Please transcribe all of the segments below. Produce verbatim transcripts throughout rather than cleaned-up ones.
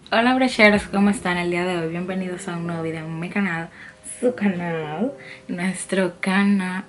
Hola brocheros, ¿cómo están el día de hoy? Bienvenidos a un nuevo video en mi canal, su canal, nuestro canal.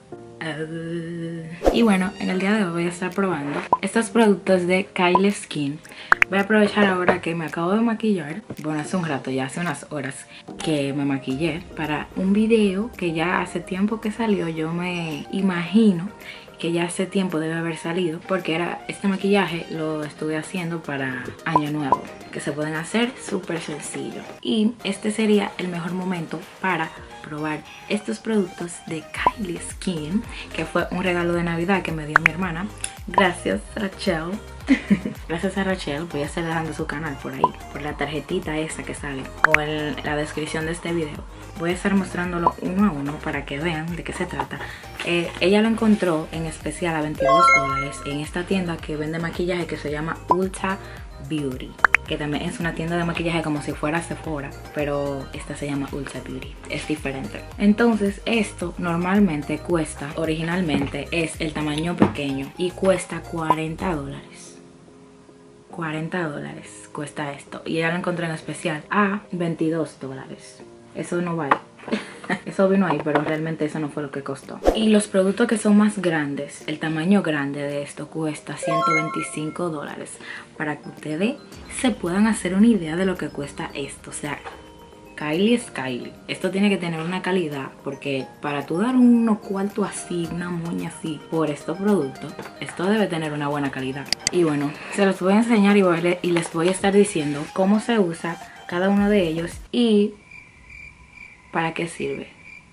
Y bueno, en el día de hoy voy a estar probando estos productos de Kylie Skin. Voy a aprovechar ahora que me acabo de maquillar, bueno, hace un rato, ya hace unas horas que me maquillé para un video que ya hace tiempo que salió. Yo me imagino que ya hace tiempo debe haber salido, porque era este maquillaje lo estuve haciendo para Año Nuevo, que se pueden hacer súper sencillo, y este sería el mejor momento para probar estos productos de Kylie Skin, que fue un regalo de Navidad que me dio mi hermana. Gracias, Rachel. Gracias a Rachel. Voy a estar dejando su canal por ahí, por la tarjetita esa que sale o en la descripción de este video. Voy a estar mostrándolo uno a uno para que vean de qué se trata. Eh, ella lo encontró en especial a veintidós dólares en esta tienda que vende maquillaje que se llama Ulta Beauty, que también es una tienda de maquillaje como si fuera Sephora, pero esta se llama Ulta Beauty, es diferente. Entonces esto normalmente cuesta, originalmente es el tamaño pequeño y cuesta cuarenta dólares. cuarenta dólares cuesta esto, y ella lo encontró en especial a veintidós dólares. Eso no vale. Eso vino ahí, pero realmente eso no fue lo que costó. Y los productos que son más grandes, el tamaño grande de esto cuesta ciento veinticinco dólares. Para que ustedes se puedan hacer una idea de lo que cuesta esto. O sea, Kylie es Kylie. Esto tiene que tener una calidad, porque para tú dar unos cuartos así, una moña así por estos productos, esto debe tener una buena calidad. Y bueno, se los voy a enseñar y, voy a, y les voy a estar diciendo cómo se usa cada uno de ellos y para qué sirve.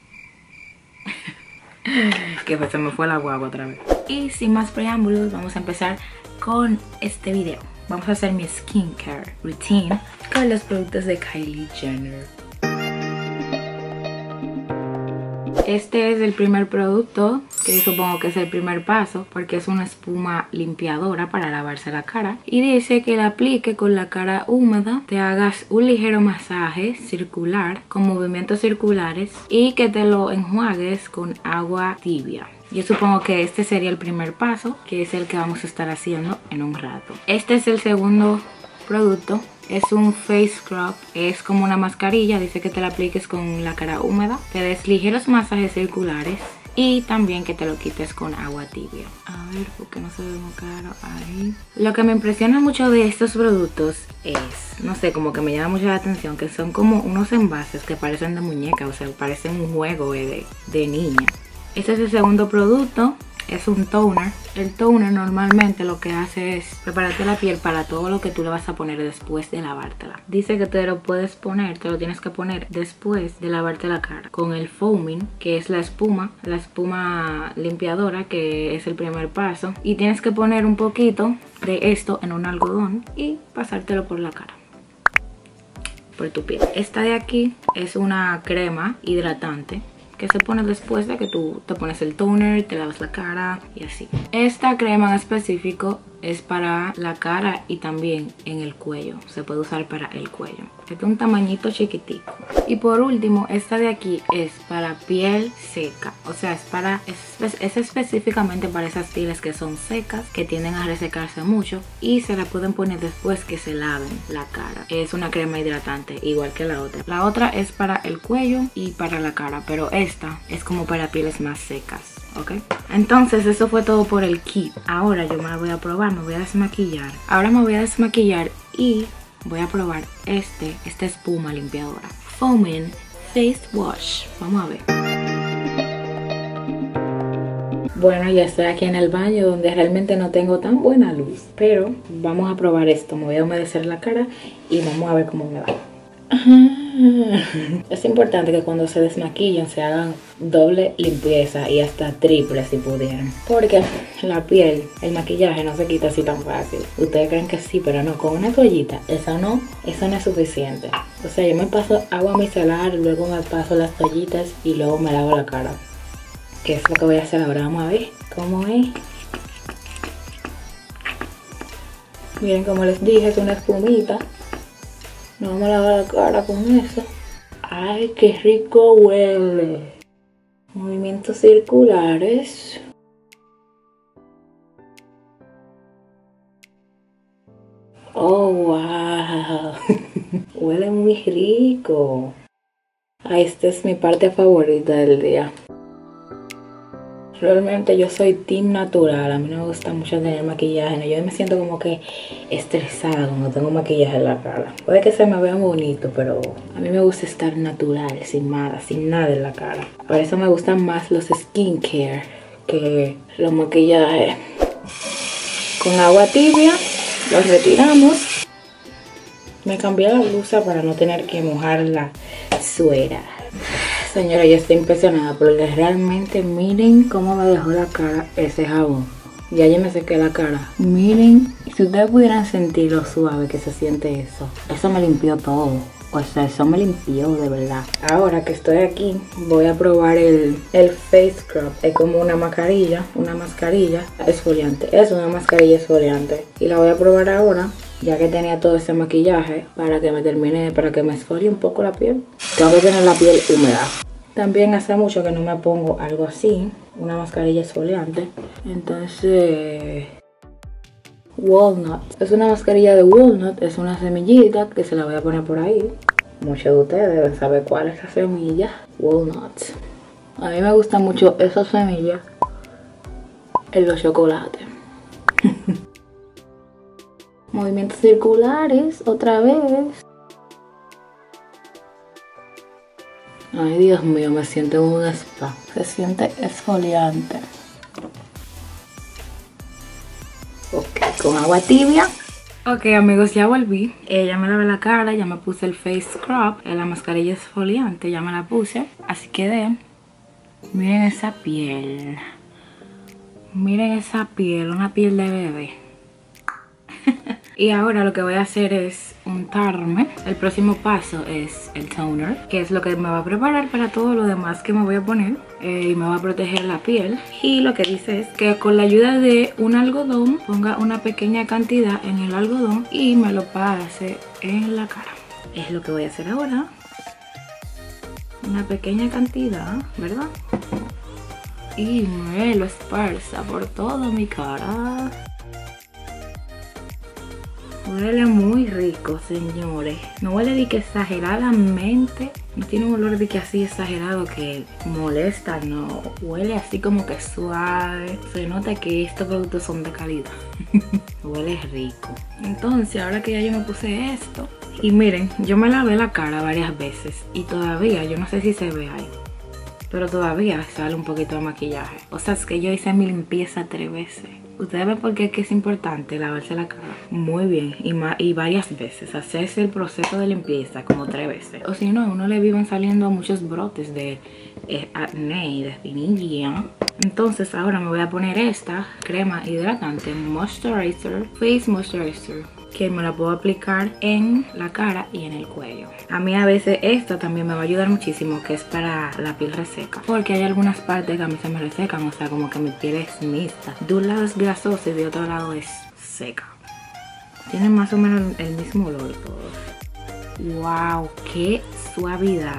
Que pues se me fue la guagua otra vez. Y sin más preámbulos, vamos a empezar con este video. Vamos a hacer mi skincare routine con los productos de Kylie Jenner. Este es el primer producto, que supongo que es el primer paso, porque es una espuma limpiadora para lavarse la cara. Y dice que la aplique con la cara húmeda, te hagas un ligero masaje circular con movimientos circulares y que te lo enjuagues con agua tibia. Yo supongo que este sería el primer paso, que es el que vamos a estar haciendo en un rato. Este es el segundo producto. Es un face scrub, es como una mascarilla. Dice que te la apliques con la cara húmeda, te des ligeros masajes circulares y también que te lo quites con agua tibia. A ver, porque no se ve muy claro ahí. Lo que me impresiona mucho de estos productos es, no sé, como que me llama mucho la atención, que son como unos envases que parecen de muñeca, o sea, parecen un juego de, de niña. Este es el segundo producto. Es un toner. El toner normalmente lo que hace es prepararte la piel para todo lo que tú le vas a poner después de lavártela. Dice que te lo puedes poner, te lo tienes que poner después de lavarte la cara con el foaming, que es la espuma, la espuma limpiadora, que es el primer paso. Y tienes que poner un poquito de esto en un algodón y pasártelo por la cara, por tu piel. Esta de aquí es una crema hidratante que se pone después de que tú te pones el toner, te lavas la cara y así. Esta crema en específico es para la cara y también en el cuello. Se puede usar para el cuello. Este es un tamañito chiquitico. Y por último, esta de aquí es para piel seca. O sea, es para es, es específicamente para esas pieles que son secas, que tienden a resecarse mucho, y se la pueden poner después que se laven la cara. Es una crema hidratante, igual que la otra. La otra es para el cuello y para la cara, pero esta es como para pieles más secas. ¿Ok? Entonces eso fue todo por el kit. Ahora yo me la voy a probar, me voy a desmaquillar. Ahora me voy a desmaquillar y voy a probar este, esta espuma limpiadora. Foaming Face Wash. Vamos a ver. Bueno, ya estoy aquí en el baño donde realmente no tengo tan buena luz, pero vamos a probar esto. Me voy a humedecer la cara y vamos a ver cómo me va. Es importante que cuando se desmaquillan se hagan doble limpieza y hasta triple si pudieran, porque la piel, el maquillaje no se quita así tan fácil. Ustedes creen que sí, pero no, con una toallita eso no, eso no es suficiente. O sea, yo me paso agua micelar, luego me paso las toallitas y luego me lavo la cara, que es lo que voy a hacer ahora. Vamos a ver cómo es. Miren, como les dije, es una espumita. Nos vamos a lavar la cara con eso. ¡Ay, qué rico huele! Movimientos circulares. Oh, wow. Huele muy rico. Ah, esta es mi parte favorita del día. Realmente yo soy team natural, a mí no me gusta mucho tener maquillaje, ¿no? Yo me siento como que estresada cuando tengo maquillaje en la cara. Puede que se me vea bonito, pero a mí me gusta estar natural, sin nada, sin nada en la cara. Por eso me gustan más los skincare que los maquillajes. Con agua tibia los retiramos. Me cambié la blusa para no tener que mojar la suera. Señora, yo estoy impresionada porque realmente miren cómo me dejó la cara ese jabón. Ya yo me sequé la cara. Miren, si ustedes pudieran sentir lo suave que se siente eso. Eso me limpió todo. O sea, eso me limpió de verdad. Ahora que estoy aquí, voy a probar el, el Face Scrub. Es como una mascarilla, una mascarilla exfoliante. Es una mascarilla exfoliante. Y la voy a probar ahora, ya que tenía todo ese maquillaje, para que me termine, para que me exfolie un poco la piel. Tengo que tener la piel húmeda. También hace mucho que no me pongo algo así, una mascarilla exfoliante. Entonces, Walnut. Es una mascarilla de walnut, es una semillita que se la voy a poner por ahí. Muchos de ustedes deben saber cuál es la semilla. Walnut. A mí me gusta mucho esa semilla en los chocolates. Movimientos circulares, otra vez. Ay, Dios mío, me siento en un spa. Se siente exfoliante. Ok, con agua tibia. Ok, amigos, ya volví. Eh, ya me lavé la cara, ya me puse el Face Scrub. Eh, la mascarilla exfoliante, ya me la puse. Así quedé. Miren esa piel. Miren esa piel, una piel de bebé. Y ahora lo que voy a hacer es untarme. El próximo paso es el toner, que es lo que me va a preparar para todo lo demás que me voy a poner. Eh, y me va a proteger la piel. Y lo que dice es que con la ayuda de un algodón, ponga una pequeña cantidad en el algodón y me lo pase en la cara. Es lo que voy a hacer ahora. Una pequeña cantidad, ¿verdad? Y me lo esparza por toda mi cara. Huele muy rico, señores. No huele de que exageradamente. No tiene un olor de que así exagerado que molesta, no. Huele así como que suave. Se nota que estos productos son de calidad. Huele rico. Entonces, ahora que ya yo me puse esto. Y miren, yo me lavé la cara varias veces. Y todavía, yo no sé si se ve ahí, pero todavía sale un poquito de maquillaje. O sea, es que yo hice mi limpieza tres veces. Ustedes ven por qué es importante lavarse la cara muy bien y, y varias veces. Hacerse el proceso de limpieza como tres veces. O si no, a uno le viven saliendo muchos brotes de eh, acné y de espinilla. Entonces ahora me voy a poner esta crema hidratante Moisturizer, Face Moisturizer, que me la puedo aplicar en la cara y en el cuello. A mí a veces esta también me va a ayudar muchísimo, que es para la piel reseca, porque hay algunas partes que a mí se me resecan, o sea, como que mi piel es mixta. De un lado es grasosa y de otro lado es seca. Tienen más o menos el mismo olor todos. ¡Wow! ¡Qué suavidad!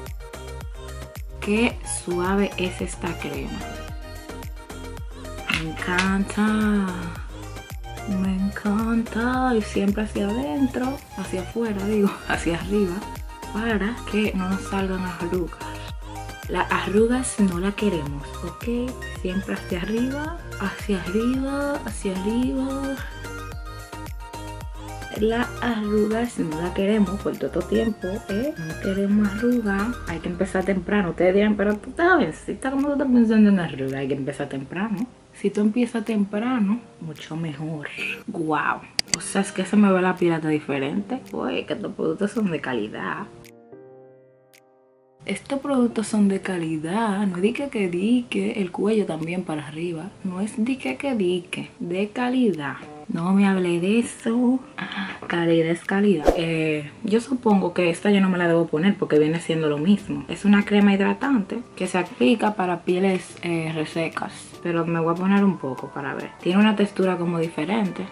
¡Qué suave es esta crema! Me encanta. Me encanta. Y siempre hacia adentro, hacia afuera, digo, hacia arriba, para que no nos salgan arrugas. Las arrugas no las queremos, ¿ok? Siempre hacia arriba, hacia arriba, hacia arriba. Las arrugas no las queremos por todo tiempo, ¿eh? No queremos arrugas. Hay que empezar temprano. Ustedes dirán, pero tú sabes, si está como tú estás pensando en arrugas, hay que empezar temprano. Si tú empiezas temprano, mucho mejor. Wow. O sea, es que se me ve la piel hasta diferente. Uy, que estos productos son de calidad. Estos productos son de calidad. No es dique que dique. El cuello también para arriba. No es dique que dique. De calidad. No me hablé de eso. Calidad es calidad. Eh, yo supongo que esta yo no me la debo poner porque viene siendo lo mismo. Es una crema hidratante que se aplica para pieles eh, resecas. Pero me voy a poner un poco para ver. Tiene una textura como diferente.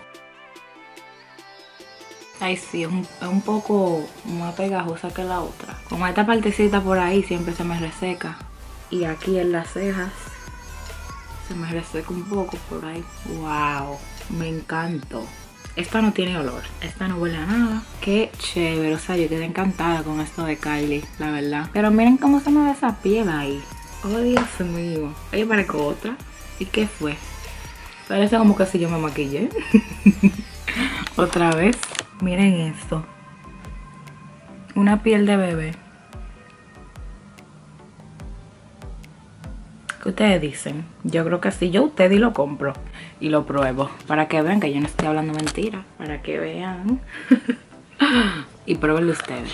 Ay, sí, es un, es un poco más pegajosa que la otra. Como esta partecita por ahí siempre se me reseca. Y aquí en las cejas se me reseca un poco por ahí. ¡Wow! Me encantó. esta no tiene olor, esta no huele a nada. Qué chévere, o sea, yo quedé encantada con esto de Kylie, la verdad. Pero miren cómo se me ve esa piel ahí. Oh, Dios mío. Oye, parezco otra. ¿Y qué fue? Parece como que si yo me maquillé. Otra vez. Miren esto. Una piel de bebé. ¿Qué ustedes dicen? Yo creo que sí. Yo a ustedes y lo compro. Y lo pruebo. Para que vean que yo no estoy hablando mentira. Para que vean. Y pruébenlo ustedes.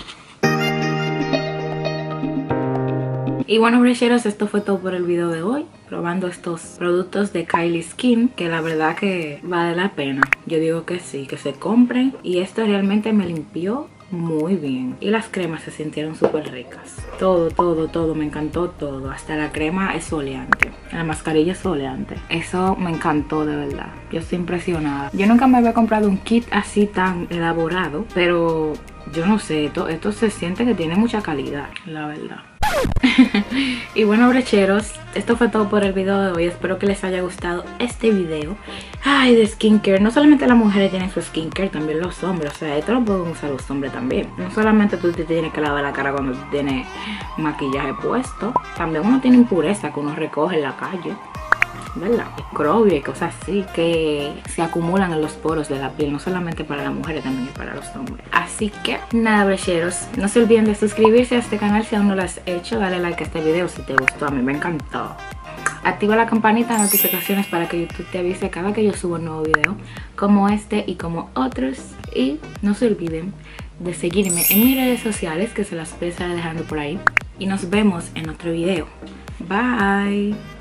Y bueno, brecheros, esto fue todo por el video de hoy. Probando estos productos de Kylie Skin, que la verdad que vale la pena. Yo digo que sí, que se compren. Y esto realmente me limpió muy bien. Y las cremas se sintieron súper ricas. Todo, todo, todo, me encantó todo. Hasta la crema es soleante. La mascarilla es soleante. Eso me encantó de verdad. Yo estoy impresionada. Yo nunca me había comprado un kit así tan elaborado. Pero yo no sé, esto, esto se siente que tiene mucha calidad, la verdad. Y bueno, brecheros, esto fue todo por el video de hoy. Espero que les haya gustado este video. Ay, de skincare. No solamente las mujeres tienen su skincare, también los hombres. O sea, esto lo pueden usar los hombres también. No solamente tú te tienes que lavar la cara cuando tienes maquillaje puesto. También uno tiene impureza que uno recoge en la calle, ¿verdad? Microbios y cosas así que se acumulan en los poros de la piel, no solamente para las mujeres, también para los hombres. Así que nada, brecheros, no se olviden de suscribirse a este canal si aún no lo has hecho. Dale like a este video si te gustó, a mí me encantó. Activa la campanita de notificaciones para que YouTube te avise cada que yo subo un nuevo video como este y como otros. Y no se olviden de seguirme en mis redes sociales, que se las voy a estar dejando por ahí. Y nos vemos en otro video. Bye.